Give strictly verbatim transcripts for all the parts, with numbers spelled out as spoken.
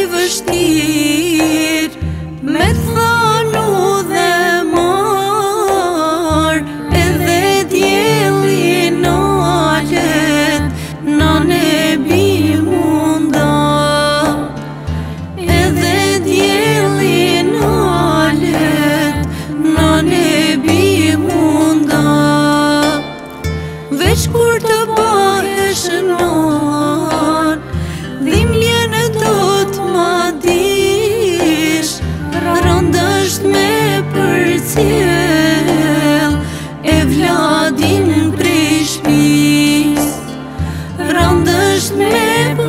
vështir me thanu dhe mar, edhe djeli nalet nane bimunda, edhe djeli nalet nane bimunda, veç kur të bahesh nan, dhimljene do t'ma dish, randësht me përcjell e Vladin prej shpis, randësht me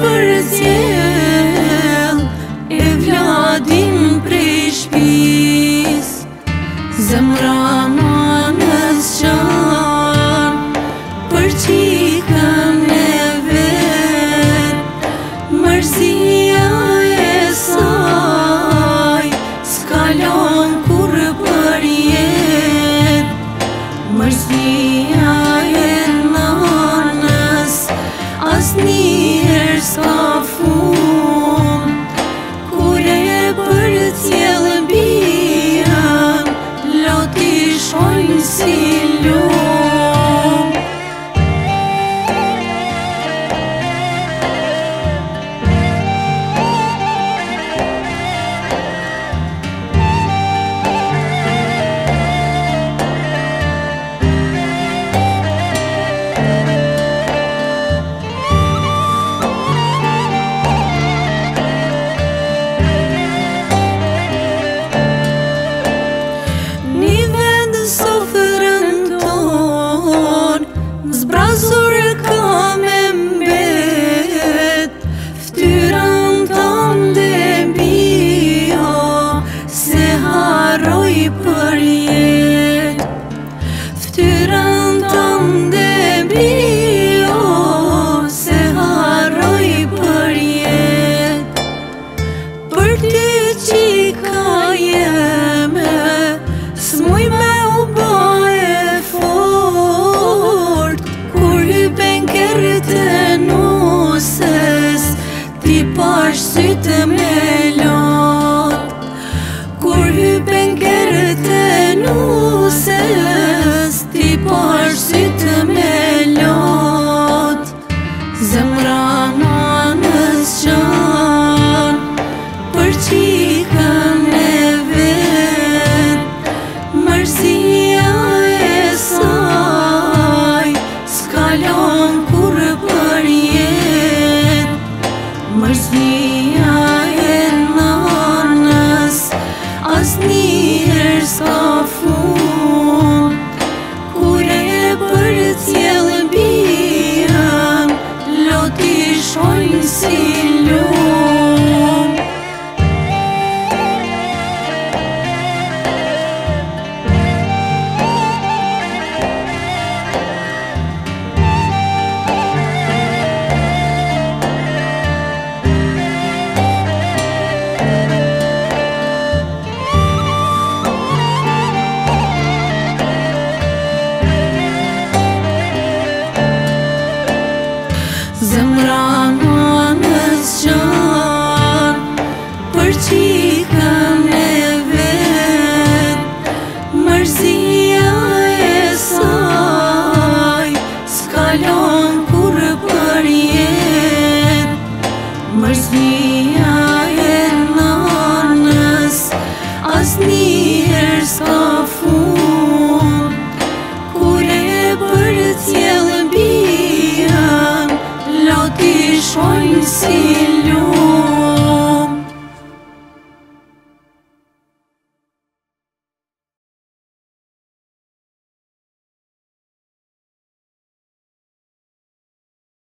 përcjell e Vladin prej shpis. Zemra manës qan për qikën e vet, mërzia e saj s'kalon kur për jet, mërzia e nanës asnjëherë s'ka fund, kur e përcjell bijën loti shojnë si lum. Zbrazur ka me mbet, ftyrën tënde bio, se harroj për jet. Ftyrën tënde bio, se harroj për jet. Për ty qika jeme, s'muj me u baje fort, të nuses, ti pash sytë me